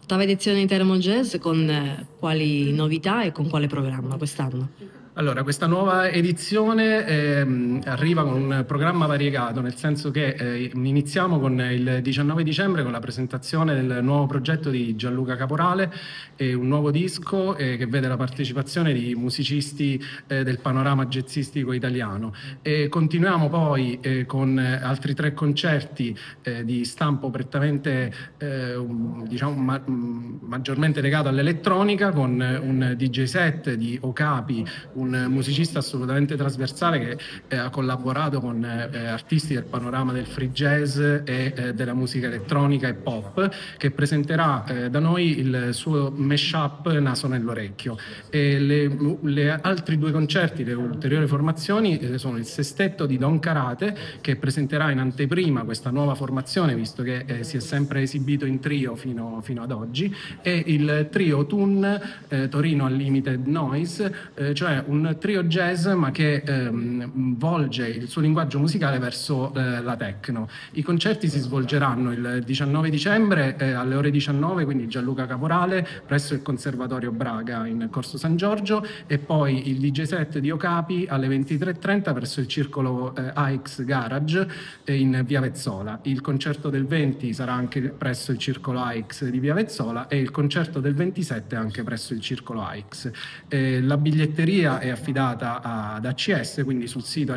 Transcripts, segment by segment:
Ottava edizione di Teramo Jazz con quali novità e con quale programma quest'anno? Allora, questa nuova edizione arriva con un programma variegato, nel senso che iniziamo con il 19 dicembre con la presentazione del nuovo progetto di Gianluca Caporale, un nuovo disco che vede la partecipazione di musicisti del panorama jazzistico italiano. Continuiamo poi con altri 3 concerti di stampo prettamente, diciamo, maggiormente legato all'elettronica, con un DJ set di Okapi, un musicista assolutamente trasversale che ha collaborato con artisti del panorama del free jazz e della musica elettronica e pop, che presenterà da noi il suo mashup Naso nell'orecchio. E le altri 2 concerti, le ulteriori formazioni, sono il sestetto di Don Karate, che presenterà in anteprima questa nuova formazione, visto che si è sempre esibito in trio fino ad oggi, e il trio Tun Torino Unlimited Noise, cioè un trio jazz ma che volge il suo linguaggio musicale verso la techno. I concerti si svolgeranno il 19 dicembre alle ore 19, quindi Gianluca Caporale presso il Conservatorio Braga in Corso San Giorgio, e poi il DJ set di Okapi alle 23:30 presso il circolo AX Garage in via Vezzola. Il concerto del 20 sarà anche presso il circolo AX di via Vezzola e il concerto del 27 anche presso il circolo AX. La biglietteria è affidata ad ACS, quindi sul sito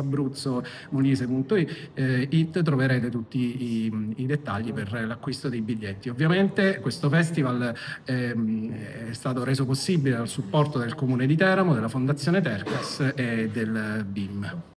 acsabruzzo.it troverete tutti i dettagli per l'acquisto dei biglietti. Ovviamente questo festival è stato reso possibile dal supporto del Comune di Teramo, della Fondazione Tercas e del BIM.